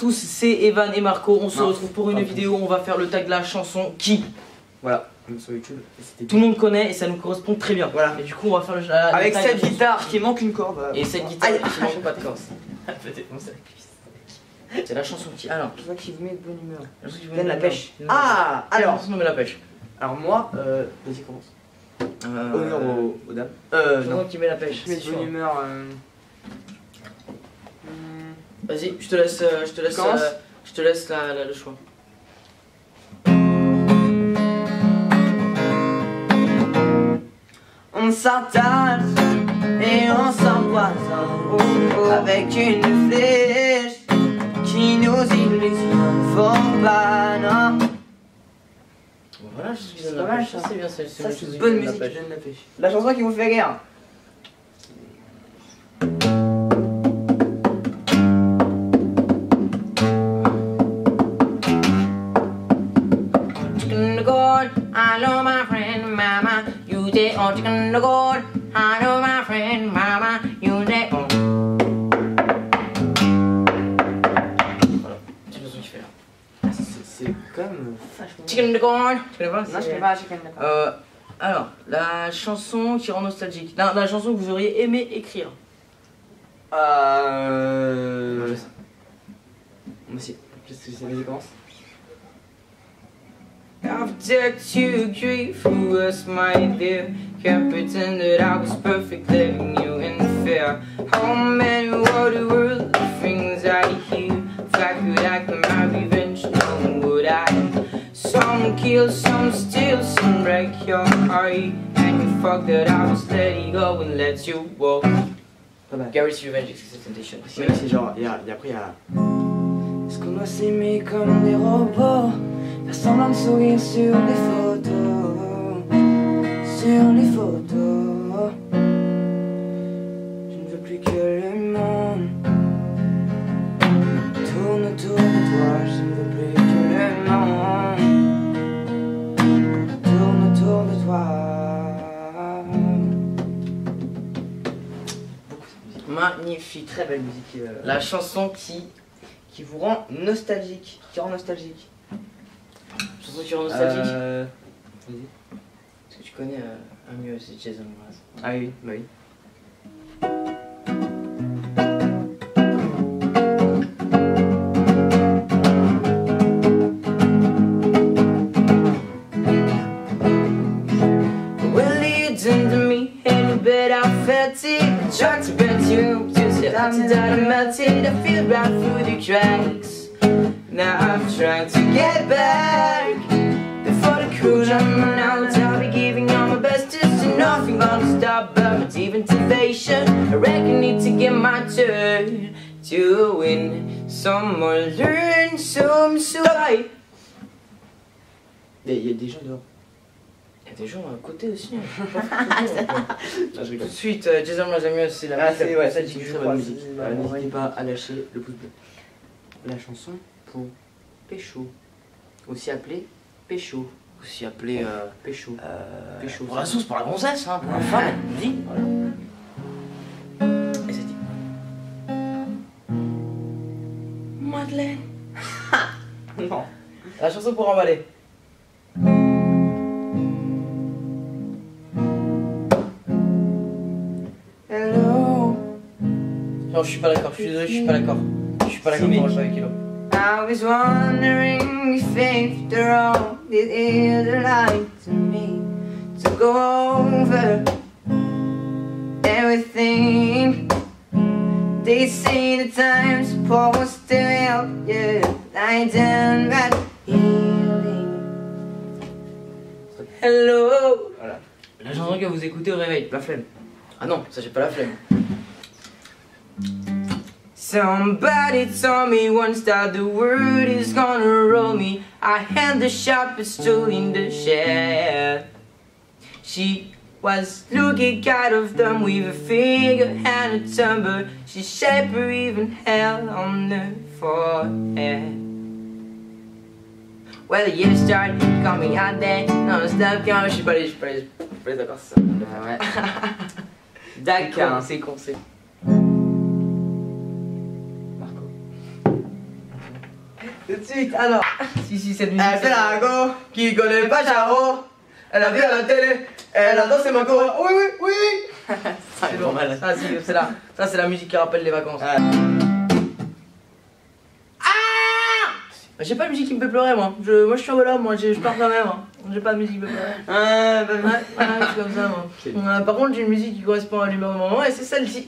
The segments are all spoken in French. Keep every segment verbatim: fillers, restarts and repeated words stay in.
tous, c'est Evan et Marco. On se Non, retrouve pour une vidéo. On va faire le tag de la chanson qui, voilà, sur YouTube. tout le monde connaît et ça nous correspond très bien. Voilà. Et du coup, on va faire le, la, avec le tag cette de- guitare qui manque une corde. Et cette guitare Aïe. qui manque pas de corde. Peut-être non, c'est la cuisse. C'est la chanson qui. Alors, C'est ça qui vous met de bonne humeur. la chanson qui Donne la met pêche. bien. Ah, Alors, alors, on met la pêche. alors moi, euh, vas-y commence. Euh, Honneur aux, aux dames. Euh, chanson non. qui met la pêche. Je mets c'est de sûr. bonne humeur. Euh... hmm, Vas-y, je te laisse, euh, je te laisse, Commence. euh, je te laisse la, la- le choix. On s'attache et on s'empoisonne avec une flèche qui nous illusionne. Faut pas, non. Bon, voilà, je suis C'est donne pas la mal, pêche. ça. Ça, c'est bien, c'est Ça, musique c'est qui une bonne donne la musique qui pêche. donne la pêche. La chanson qui vous fait rire. Chicken gold, hello my friend mama, you day on chicken gold, hello my friend mama, you day on. Voilà, c'est le son qui fait là. C'est quand même vachement. Chicken gold, tu connais pas? Non, je connais pas, je connais pas. Euh, alors, la chanson qui rend nostalgique. La, la chanson que vous auriez aimé écrire. Euh. Moi aussi. Qu'est-ce que c'est? Vas-y, commence. I've dared to grieve who was my dear. Can't pretend that I was perfect, letting you in fear. How many were the world the things I hear? If I could act my revenge, no one would I. Some kill, some steal, some break your heart. And you fuck that I was letting go and let you walk. Pas mal. Gary's Revenge, Excessive Temptation. C'est c'est genre, il y a, il y a après il y a. Est-ce qu'on doit s'aimer comme des robots? Faire semblant de sourire sur les photos. Sur les photos. Je ne veux plus que le monde tourne autour de toi. Je ne veux plus que le monde tourne autour de toi. Magnifique. Très belle musique. euh, La chanson qui. qui vous rend nostalgique. Qui rend nostalgique. Chanson qui rend nostalgique. Euh... Vas-y. Est-ce que tu connais euh, un mieux, c'est Jason Mraz. Ah oui, bah oui. Well, you done to me, and you bet I felt it. Tried to bend you, just I'm done and melted. I feel right through the cracks. Now I'm trying to get back. Before the cruise I'm run out, I'll be giving all my best. Just nothing gonna stop but motivation. I reckon need to get my turn to win. Someone learn some side. Il y a des gens dehors. Il y a des gens à côté aussi. Hein. Non, je Tout rigole. de suite, euh, Jason Mraz c'est la Ah, musique c'est la ouais, plus c'est nostalgique une que je très crois. bonne musique. C'est- Euh, ouais, N'hésitez ouais. pas à lâcher le pouce bleu. La chanson pour Pécho, aussi appelée Pécho. Aussi appelé euh, Pécho. euh, Pécho. pour la sauce, pour la gonzesse, hein, pour la femme, elle dit. Voilà. Et c'est dit. Madeleine. Non. La chanson pour emballer. Hello. Non, je suis pas d'accord, je suis désolé, je suis pas d'accord. Je suis pas d'accord pour le avec Kilo. I was wondering if after all it is like to me to go over everything. They say the time's supposed to help you lie down that healing. Hello. Voilà. La chanson que vous écoutez au réveil. La flemme. Ah non, ça j'ai pas la flemme. Somebody told me once that the world is gonna roll me. I had the sharpest tool in the shed. She was looking kind of dumb with a finger and a tumbler. She shaped her even hell on her forehead. Well, the years started coming out there. Non-stop quand je suis pas allé, je suis pas allé, je suis pas allé d'accord c'est ça. Ah ouais. D'accord. C'est con, c'est con. Marco. Tout de suite, alors. Si, si, cette musique. Elle fait la go, qui connaît pas Charo. Elle a vu à la télé, elle a dansé Mango. Oui, oui, oui. C'est bon, ça, c'est la, ça, c'est la musique qui rappelle les vacances. Ah. J'ai pas de musique qui me fait pleurer, moi. Je, moi, je suis là, moi, je pleure quand même. Hein. J'ai pas de musique qui me fait pleurer. Ah, bah, Ouais, ouais, je suis comme ça, moi. Euh, par contre, j'ai une musique qui correspond à l'humeur du moment et c'est celle-ci.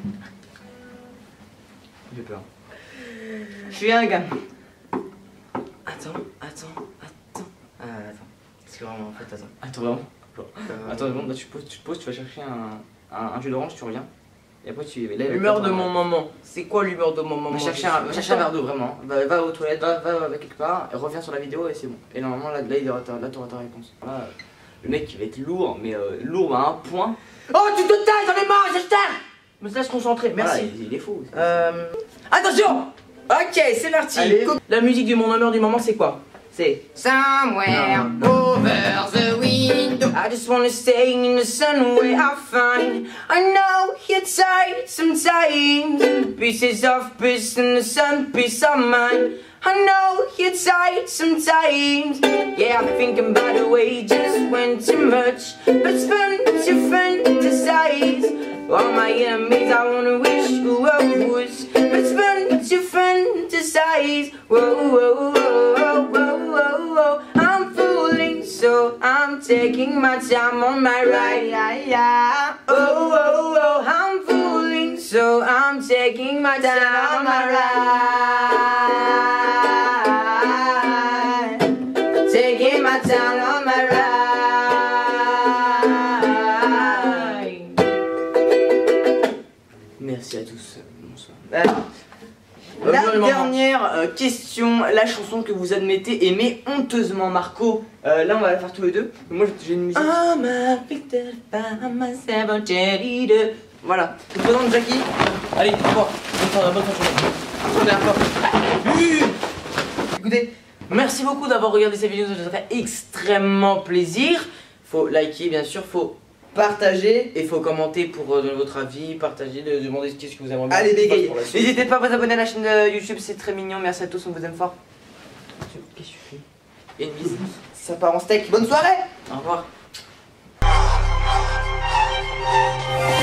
j'ai peur. Je suis un gars. Attends, attends, attends. Ah, attends. Parce que vraiment, en fait, attends. Attends, vraiment. Euh, Attends, bon, là, tu, poses, tu te poses, tu vas chercher un, un, un jus d'orange, tu reviens. Et après, tu. L'humeur de mon moment. C'est quoi l'humeur de mon moment? Va chercher un, va chercher un verre d'eau, vraiment. Va, va aux toilettes, va, va, va quelque part, et reviens sur la vidéo et c'est bon. Et normalement, là, là, il aura ta, là, t'auras ta réponse. Là, le mec, il va être lourd, mais euh, lourd à un point. Oh, tu te tais, j'en ai marre, je t'aime. Me laisse concentrer, merci. Voilà, il, il est fou. Euh... Attention. Ok, c'est parti. Allez. La musique du mon honneur du moment, c'est quoi? C'est Somewhere over the window. I just wanna stay in the sun where I find. I know you're tired sometimes. Pieces of peace in the sun, peace of mind. I know you're tired sometimes. Yeah, I'm thinking by the way, just went too much. But it's fun to fantasize. All my enemies, I wanna wish who I was. But it's fun to fantasize. Whoa, whoa, whoa, whoa, whoa, whoa, whoa. I'm fooling, so I'm taking my time on my ride. Yeah, yeah. Oh, oh, oh, I'm fooling, so I'm taking my time on my ride. Taking my time on my ride. Merci à tous. Bonsoir. Euh, La Bonjour, dernière euh, question, la chanson que vous admettez aimer honteusement, Marco. Euh, là, on va la faire tous les deux. Moi, j'ai une musique. I'm afflicted by myself, I'm ready to- Voilà. Je vous présente Jackie. Allez, au revoir. Bonne fin, bonne fin de journée. Première fois. Écoutez, merci beaucoup d'avoir regardé cette vidéo, ça nous a fait extrêmement plaisir. Faut liker, bien sûr, faut partager et faut commenter pour euh, donner votre avis, partager, de, demander qu'est-ce que vous aimeriez bien Allez, qu'on fasse bégayez. pour la suite. N'hésitez pas à vous abonner à la chaîne de YouTube, c'est très mignon. Merci à tous, on vous aime fort. Qu'est-ce que tu fais? Et une bise. Ça part en steak. Bonne soirée. Au revoir.